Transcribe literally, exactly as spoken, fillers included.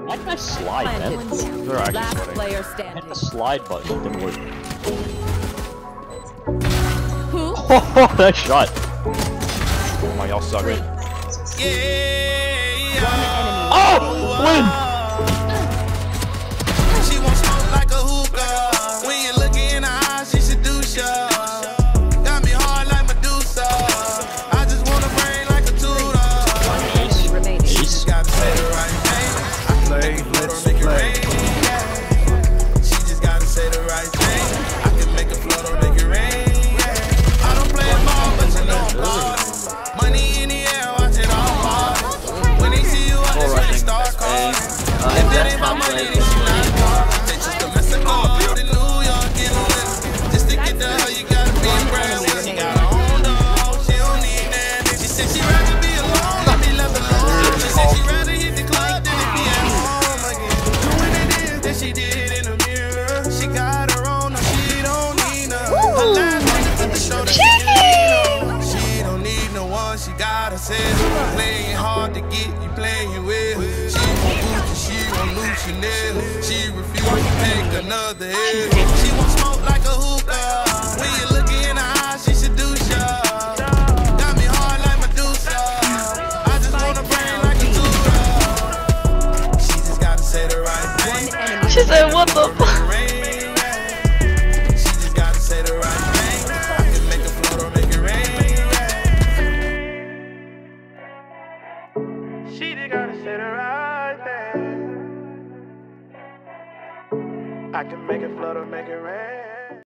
Why did I slide, man? They're actually Last sweating. player I hit standing. the slide button, it didn't work. Who? Oh, that shot! Oh my, y'all suck. Yeah, yeah. Oh! Win! She won't smoke like a hookah. When you look in her eyes, she seduce ya. Got me hard like Medusa. I just wanna brain like a tutor. Ace. Remaining. Ace. Just gotta say the right thing. I can make a float or make it rain. Yeah. She just gotta say the right thing. I can make a float or make it rain. Yeah. I don't play ball, but you know I'm ballin'. Money in the air, watch it all fall. When they see you, I just when they start calling. If it ain't my money, then she not calling. They just a Mexico, build in New York, get lit. Just to get to her, you gotta be brand new. She got her own dog, she don't need that. She said she rather be alone than be left alone. She said she rather hit the club than to be at home again. Doing it is that she did in the mirror. She got her own, no, she don't need none. Her last nigga put the show that she need on. She don't need no one, she got herself. Playing hard to get, you playing well. She won't Gucci, she won't lose Chanel. She refuse to take another L. She won't smoke like a hookah. When you